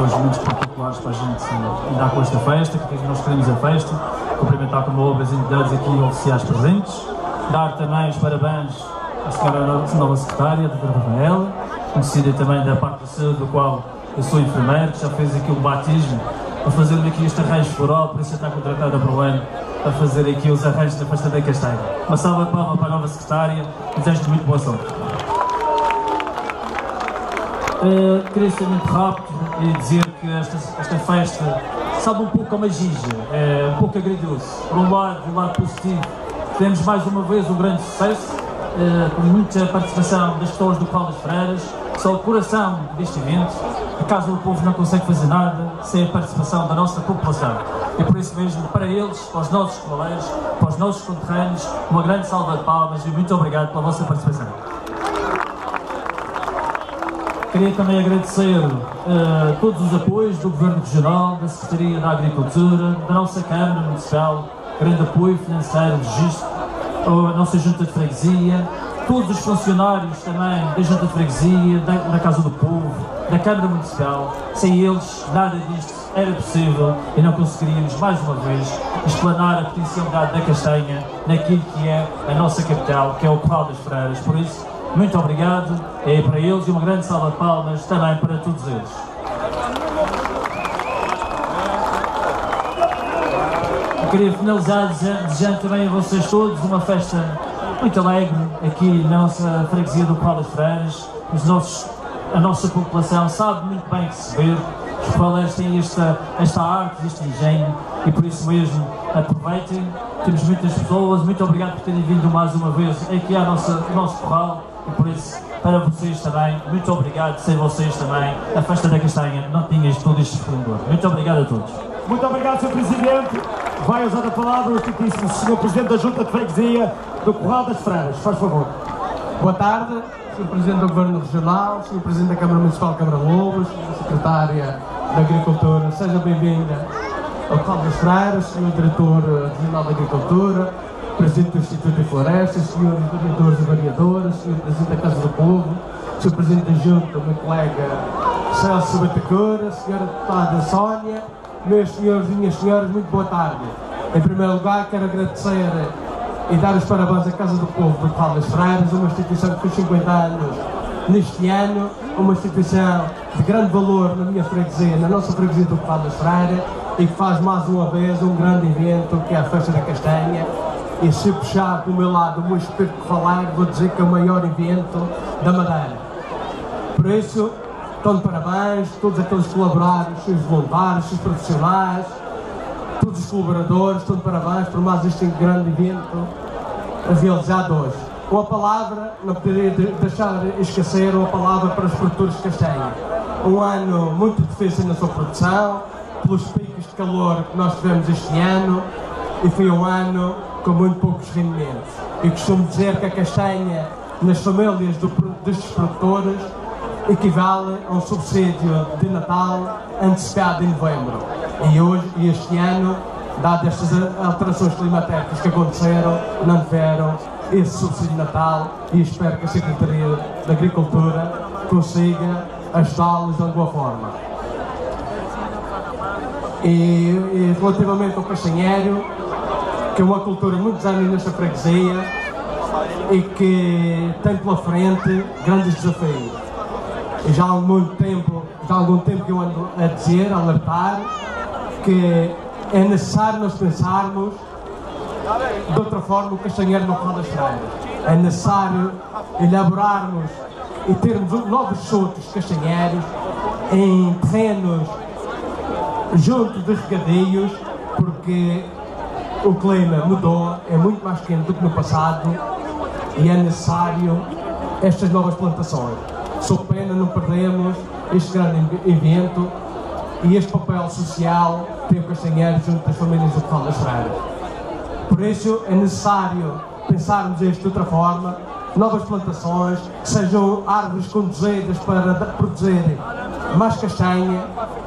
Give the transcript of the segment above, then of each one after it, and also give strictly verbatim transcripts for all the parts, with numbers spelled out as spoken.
Hoje muitos particulares para a gente lidar com esta festa, que nós queremos a festa, cumprimentar como obras e entidades aqui oficiais presentes, dar também os parabéns à senhora nova secretária, a doutora Rafaela, conhecida também da parte da saúde, do qual eu sou enfermeiro, que já fez aqui o batismo, a fazer-me aqui este arranjo floral, por isso já está contratada para o ano, a fazer aqui os arranjos da festa da Castanha. Uma salva de palmas para a nova secretária, desejo-te muito boa sorte. Uh, queria ser muito rápido e dizer que esta, esta festa sabe um pouco como a Gija, é um pouco agridoce. Por um lado, do lado positivo, temos mais uma vez um grande sucesso, uh, com muita participação das pessoas do Qual das Freiras, são o coração deste evento. A Casa do Povo não consegue fazer nada sem a participação da nossa população. E por isso mesmo, para eles, para os nossos colegas, para os nossos conterrâneos, uma grande salva de palmas e muito obrigado pela vossa participação. Queria também agradecer uh, todos os apoios do Governo Regional, da Secretaria da Agricultura, da nossa Câmara Municipal, grande apoio financeiro, registro, a nossa Junta de Freguesia, todos os funcionários também da Junta de Freguesia, da, da Casa do Povo, da Câmara Municipal. Sem eles, nada disto era possível e não conseguiríamos, mais uma vez, explanar a potencialidade da Castanha naquilo que é a nossa capital, que é o Qual das Freiras. Por isso, muito obrigado, é para eles e uma grande salva de palmas também para todos eles. Eu queria finalizar desejando também a vocês todos uma festa muito alegre aqui na nossa freguesia do Qual das Freiras. Os nossos, a nossa população sabe muito bem receber, os colegas têm esta, esta arte, este engenho e por isso mesmo aproveitem. Temos muitas pessoas, muito obrigado por terem vindo mais uma vez aqui ao nosso, ao nosso corral. E por isso, para vocês também, muito obrigado, sem vocês também, a Festa da Castanha não tinha todo este esplendor. Muito obrigado a todos. Muito obrigado, senhor Presidente. Vai usar a palavra o Excelentíssimo senhor Presidente da Junta de Freguesia do Qual das Freiras. Faz favor. Boa tarde, senhor Presidente do Governo Regional, senhor Presidente da Câmara Municipal de Câmara Lobos, senhora Secretária da Agricultura, seja bem-vinda ao Qual das Freiras, senhor Diretor Regional da Agricultura, Presidente do Instituto de Florestas, senhores vereadores e vereadoras, senhor Presidente da Casa do Povo, senhor Presidente da Junta, meu colega Celso Batacura, senhora Deputada Sónia, meus senhores e minhas senhoras, muito boa tarde. Em primeiro lugar, quero agradecer e dar os parabéns à Casa do Povo do Qual das Freiras, uma instituição que fez cinquenta anos neste ano, uma instituição de grande valor na minha freguesia, na nossa freguesia do Qual das Freiras, e que faz mais uma vez um grande evento, que é a Festa da Castanha. E se puxar do meu lado o meu espírito de falar, vou dizer que é o maior evento da Madeira. Por isso, estão de parabéns, todos aqueles que colaboraram, os seus voluntários, os seus profissionais, todos os colaboradores, estão de parabéns por mais este grande evento realizado hoje. Uma palavra, não poderia deixar de esquecer, uma palavra para os produtores de castanha. Um ano muito difícil na sua produção, pelos picos de calor que nós tivemos este ano, e foi um ano com muito poucos rendimentos. E costumo dizer que a castanha nas famílias do, destes produtores equivale a um subsídio de Natal antecipado em novembro. E hoje, e este ano, dadas estas alterações climatéricas que aconteceram, não tiveram esse subsídio de Natal, e espero que a Secretaria da Agricultura consiga ajudá-los de alguma forma. E, e relativamente ao castanheiro, que é uma cultura muito desafiante nesta freguesia e que tem pela frente grandes desafios. E já há muito tempo, já há algum tempo que eu ando a dizer, a alertar, que é necessário nós pensarmos de outra forma o castanheiro no Qual das Freiras. É necessário elaborarmos e termos novos soltos castanheiros em terrenos junto de regadeios, porque o clima mudou, é muito mais quente do que no passado e é necessário estas novas plantações. Sou pena não perdemos este grande evento e este papel social que tem o castanheiro junto das famílias do Qual das Freiras. Por isso é necessário pensarmos isto de outra forma, novas plantações, sejam árvores conduzidas para produzirem mais castanha,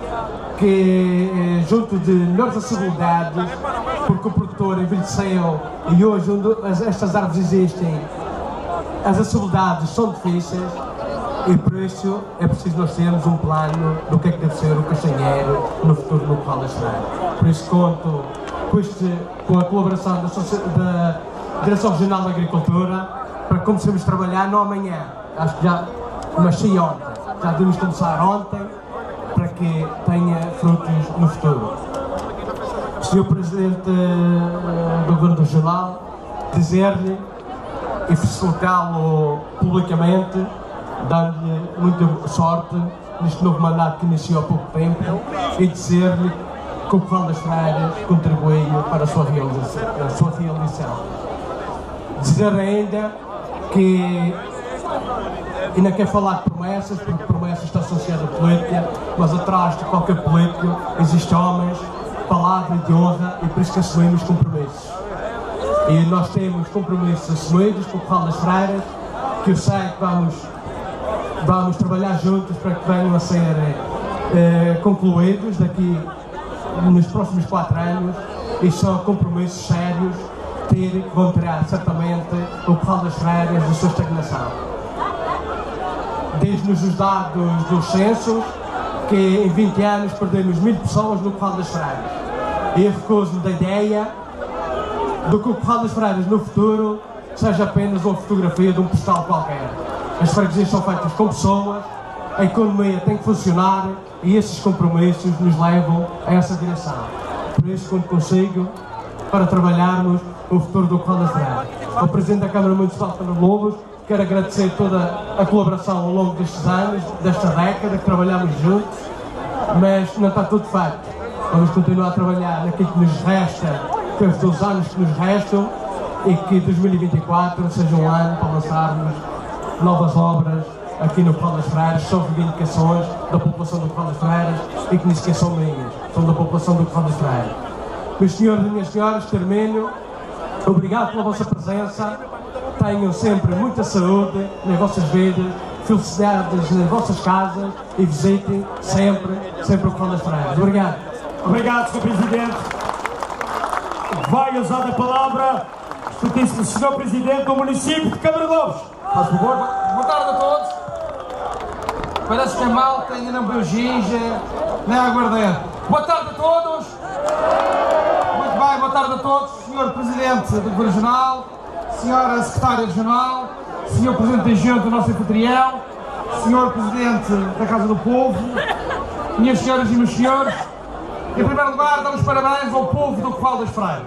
que junto de melhores acessibilidades, porque o produtor envelheceu e hoje onde estas árvores existem, as acessibilidades são difíceis, E por isso é preciso nós termos um plano do que é que deve ser o Castanheiro no futuro no Curral das Freiras. Por isso conto com, este, com a colaboração da, da Direção Regional da Agricultura para que comecemos a trabalhar não amanhã, acho que já, mas sim ontem. Já devemos começar ontem para que tenha frutos no futuro. senhor Presidente do Governo Regional, dizer-lhe e felicitá-lo publicamente, dar-lhe muita sorte neste novo mandato que iniciou há pouco tempo e dizer-lhe que o Curral das Freiras contribuiu para a sua realização. A sua realização. Dizer ainda que ainda quer falar de promessas, porque promessas está associada à política, mas atrás de qualquer político existem homens, palavra de honra, e por isso que assumimos compromissos. E nós temos compromissos assumidos com o Curral das Freiras, que eu sei que vamos, vamos trabalhar juntos para que venham a ser eh, concluídos daqui nos próximos quatro anos, e são compromissos sérios ter, que vão tirar certamente o Curral das Freiras da sua estagnação. Diz-nos os dados dos censos que em vinte anos perdemos mil pessoas no Curral das Freiras. E eu recuso-me da ideia de que o Curral das Freiras no futuro seja apenas uma fotografia de um postal qualquer. As freguesias são feitas com pessoas, a economia tem que funcionar e esses compromissos nos levam a essa direção. Por isso, quando consigo, para trabalharmos o futuro do Curral das Freiras. Ao Presidente da Câmara Municipal de Camarlobos, quero agradecer toda a colaboração ao longo destes anos, desta década, que trabalhamos juntos, mas não está tudo feito. Vamos continuar a trabalhar naquilo que nos resta, que os dois anos que nos restam, e que dois mil e vinte e quatro seja um ano para lançarmos novas obras aqui no Curral das Freiras. São reivindicações da população do Curral das Freiras e que nem sequer são minhas, são da população do Curral das Freiras. Meus senhores e minhas senhoras, termino. Obrigado pela vossa presença. Tenham sempre muita saúde nas vossas vidas, felicidades nas vossas casas e visitem sempre, sempre o Curral das Freiras. Obrigado. Obrigado, senhor Presidente. Vai usar a palavra o senhor Presidente do município de Camarlobos. Faz favor. Boa tarde a todos. Parece que a malta ainda não viu ginja, nem aguardente. Boa tarde a todos. Muito bem, boa tarde a todos. senhor Presidente do Governo Regional, senhora Secretária Regional, senhor Presidente da Junta, nosso anfitrião, senhor Presidente da Casa do Povo, minhas senhoras e meus senhores, em primeiro lugar, damos parabéns ao povo do Curral das Freiras.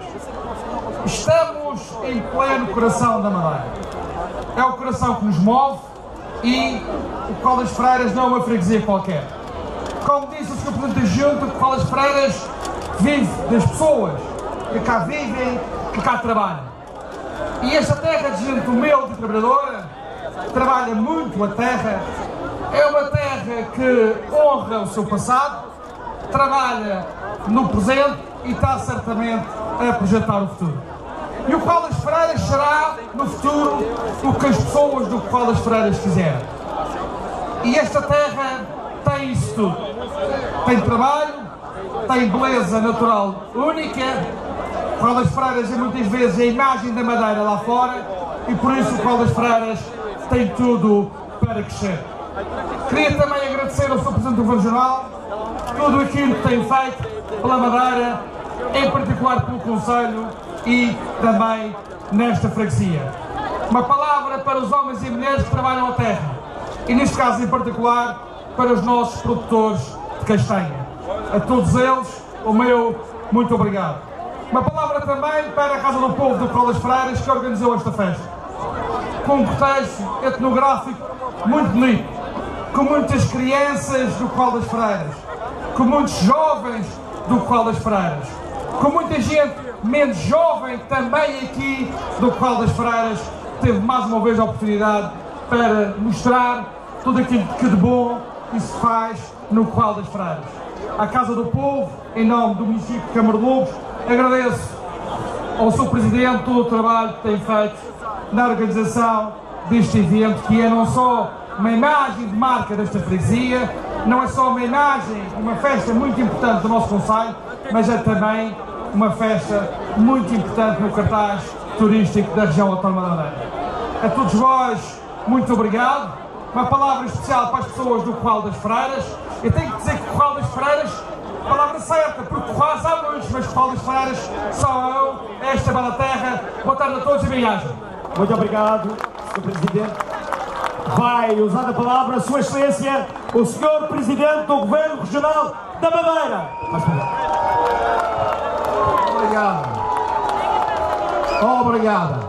Estamos em pleno coração da Madeira. É o coração que nos move e o Curral das Freiras não é uma freguesia qualquer. Como disse o senhor Presidente da Junta, o Curral das Freiras vive das pessoas que cá vivem, que cá trabalham. E esta terra de gente humilde e trabalhadora, trabalha muito a terra, é uma terra que honra o seu passado, trabalha no presente e está certamente a projetar o futuro. E o Curral das Freiras será, no futuro, o que as pessoas do Curral das Freiras fizeram. E esta terra tem isso tudo. Tem trabalho, tem beleza natural única. O Curral das Freiras é muitas vezes a imagem da Madeira lá fora e por isso o Curral das Freiras tem tudo para crescer. Queria também agradecer ao senhor Presidente do Governo Regional tudo aquilo que tem feito pela Madeira, em particular pelo Conselho e também nesta freguesia. Uma palavra para os homens e mulheres que trabalham a terra e neste caso em particular para os nossos produtores de castanha. A todos eles, o meu muito obrigado. Uma palavra também para a Casa do Povo do Curral das Freiras que organizou esta festa. Com um cortejo etnográfico muito bonito, com muitas crianças do Curral das Freiras, com muitos jovens do Curral das Freiras, com muita gente menos jovem também aqui do Curral das Freiras, teve mais uma vez a oportunidade para mostrar tudo aquilo que de bom isso faz no Curral das Freiras. À Casa do Povo, em nome do município de Camarlobos, agradeço ao seu Presidente todo o trabalho que tem feito na organização deste evento, que é não só uma imagem de marca desta freguesia, não é só uma imagem, uma festa muito importante do nosso concelho, mas é também uma festa muito importante no cartaz turístico da região autónoma da Madeira. A todos vós, muito obrigado. uma palavra especial para as pessoas do Corral das Freiras. Eu tenho que dizer que Corral das Freiras, palavra certa, porque Corrais há muitos, mas Corral das Freiras só eu, esta bela terra. Boa tarde a todos e bem-aja. Muito obrigado, senhor Presidente. Vai usar a palavra Sua Excelência, o senhor Presidente do Governo Regional da Madeira. Obrigado. Obrigado.